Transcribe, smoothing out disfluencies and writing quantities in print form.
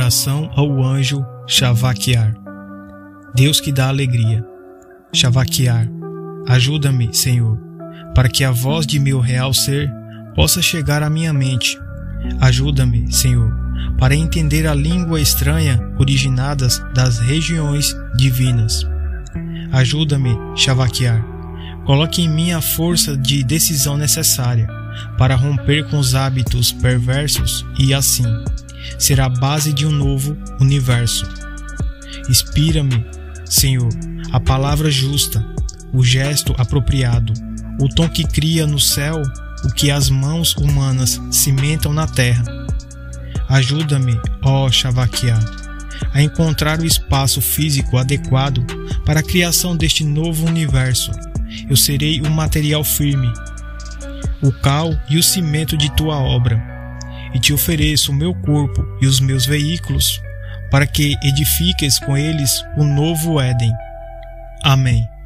Oração ao anjo Shavaquiar. Deus que dá alegria. Shavaquiar. Ajuda-me, Senhor, para que a voz de meu real ser possa chegar à minha mente. Ajuda-me, Senhor, para entender a língua estranha originadas das regiões divinas. Ajuda-me, Shavaquiar. Coloque em mim a força de decisão necessária para romper com os hábitos perversos e assim ser a base de um novo universo. Inspira-me, Senhor, a palavra justa, o gesto apropriado, o tom que cria no céu o que as mãos humanas cimentam na terra. Ajuda-me, ó Shavaquiar, a encontrar o espaço físico adequado para a criação deste novo universo. Eu serei o material firme, o cal e o cimento de tua obra, e te ofereço o meu corpo e os meus veículos, para que edifiques com eles o novo Éden. Amém.